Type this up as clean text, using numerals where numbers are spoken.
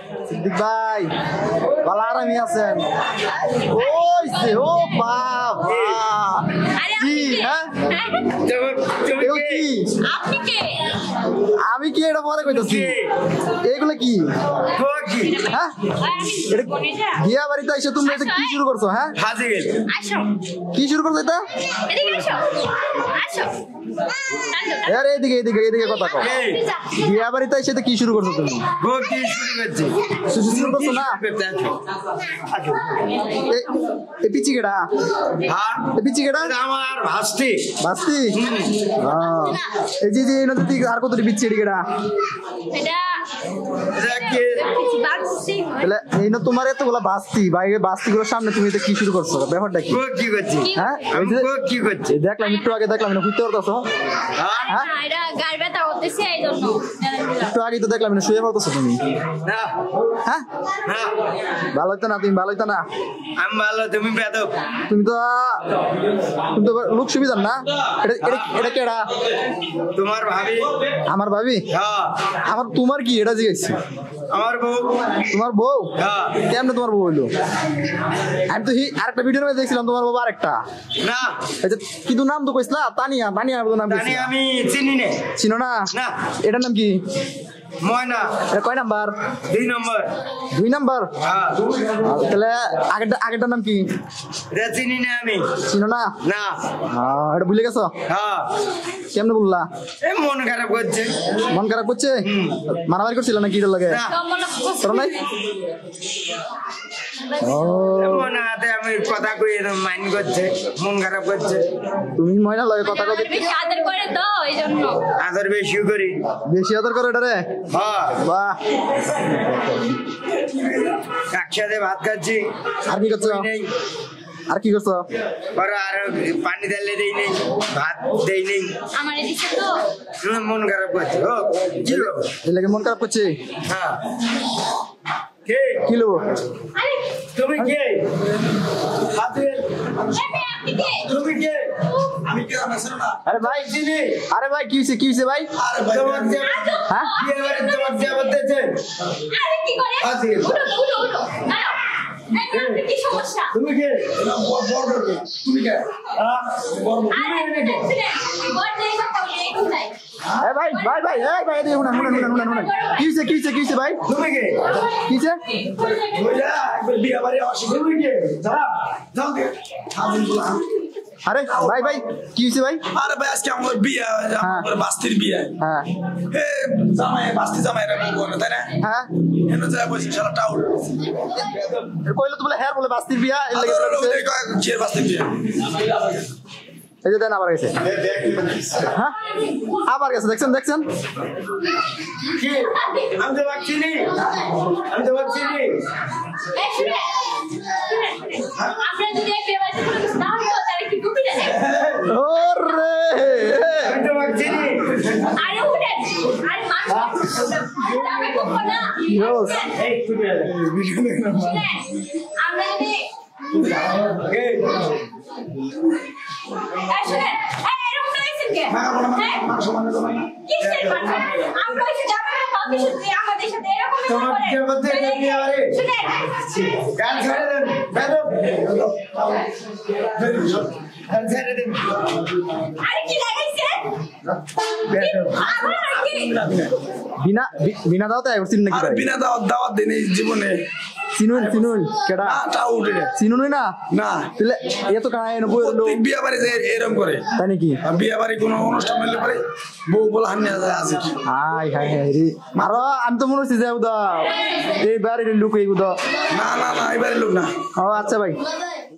সিদ্দিক ভাই ভালো আরামই আছেন? ওই যে ও বাবা কি হ্যাঁ আমি কি এটা পরে কইতাছি এগুলো কি হ্যাঁ বিয়া বাড়িতে এসে তুমি এটা কি শুরু করছো হ্যাঁ কি শুরু করছো এটা আরে এদিকে এদিকে এদিকে কথা কও বিয়া বাড়িতে এসে কি শুরু করছো তুমি শুরু করছো না এই পিচি কেডা হ্যাঁ এই পিচি কেডা আমার ভাস্তি ভাস্তি হ্যাঁ এই যে নদী আর কত পিচি কেডা এটা এই না তোমার এতগুলা বাস্তি বাইরে বাস্তি গুলোর সামনে তুমি এটা কি শুরু করছো ব্যাপারটা কি কি করছি হ্যাঁ কি করছি দেখলাম একটু আগে দেখলাম না বুঝতে পারতেছো হ্যাঁ এটা গাড়ি ব্যথা হতেছে এইজন্য একটু আগে তো দেখলাম না শুয়ে পড়তেছো তুমি না হ্যাঁ না ভালো হইতো না তুমি ভালো হইতো না আমি ভালো তুমি বেদব তুমি তো লোক সুবিধা না এটা কেডা তোমার ভাবি আমার ভাবি হ্যাঁ আমার তোমার কি এটা জিজ্ঞেস আমার বউ তোমার বউ হ্যাঁ কেমনে তোমার বউ হইলো আমি তো আরেকটা ভিডিওর মধ্যে দেখছিলাম তোমার বউ আরেকটা না এই যে কিন্তু নাম তো কইছলা তানিয়া তানিয়া নাম তানিয়া আমি চিনি না চিনো না না এটার নাম কি ময়না এটা কয় নাম্বার 2 নাম্বার 2 নাম্বার হ্যাঁ তাহলে আগেরটার নাম কি এটা চিনি না আমি চিনো না না হ্যাঁ এটা ভুলে গেছো হ্যাঁ কেমনে বললা এই মন খারাপ করছে মারামারি করছিল না কি এর লাগে না তোর নাই ও মনে হাতে আমি কথা কই মাইন্ড করছে মন খারাপ করছে তুমি ময়না লাগে কথা কই বেশি আদর করে তো এইজন্য আদর বেশি করি বেশি আদর করে এটা রে হ্যাঁ বাহ একসাথে ভাত খাচ্ছি আর কি করছো আর কি করছো আর পানি ঢেলে দেই নেই ভাত দেই নেই আমার এদিকে তো মন খারাপ করছে ও কি লাগে মন খারাপ করছে হ্যাঁ কে কিলো আরে তুমি কে হাতে তুমি কে আমি কে আছেন না আরে ভাই চিনি আরে ভাই কি হইছে ভাই আরে ভাই হ্যাঁ বিয়ে বাড়ি তোমার যা বলতেছে আরে কি করে উঠো দাঁড়াও এই কি সমস্যা তুমি কে বড় তুমি কে বড় তুমি কে বড় নেই কথা বলে এই কোথায় এ ভাই এই ভাই এদিকে শুনুন কি হইছে ভাই তুমি কে কি হইছে ওইটা একবার বিয়ে বাড়ি আসি তুমি কে যাও দে আমি বললাম আরে ভাই কি হইছে ভাই আরে ভাই আজকে আমার বিয়ে আমার বাস্তির বিয়ে হ্যাঁ এ জামাই রে বলবো তাই না হ্যাঁ এনে যায় বসে শালা টাউল কইলো তো বলে হেয়ার বলে বাস্তির বিয়ে এর লাগি কি বাস্তির বিয়ে এই যে দেন আবার গেছে হ্যাঁ আবার গেছে দেখছেন কি আমি তো বাকছিনি আপনি যদি এক বেবাই করে না হয় তাহলে কি গুপি দেন ওরে আমি তো বাকছিনি আরে উঠেন আরে মানুষ আমি খুব না এই তুমি ভিডিও দেখনা আমরা যদি আসলে এই রুম নাইছেন কে হ্যাঁ কিসের কথা আমরা এসে যাবে না কাউকে সাথে আমাদের সাথে এরকম তোমার যে বলতে কি আরে শুনেন গান ছেড়ে দেন বেদব গান ছেড়ে দেন আরে কি লাগাইছে বেদব আবার কি বিনা দাওয়াত আইছিস নাকি ভাই বিনা দাওয়াত দেন এই জীবনে চিনুন কেডা টাউ উঠে চিনুন না না তাহলে এত কায় এনে বই লোক বিয়া বাড়ি যায় এরকম করে তাই নাকি বিয়া বাড়ি কোনো অনুষ্ঠান হলে পরে বউ বলা হান্নে আছে কি হাই রে মারো আমি তো মনে হচ্ছে যে উদা এই বাড়ির লোক এই উদা না এই বাড়ির লোক না ও আচ্ছা ভাই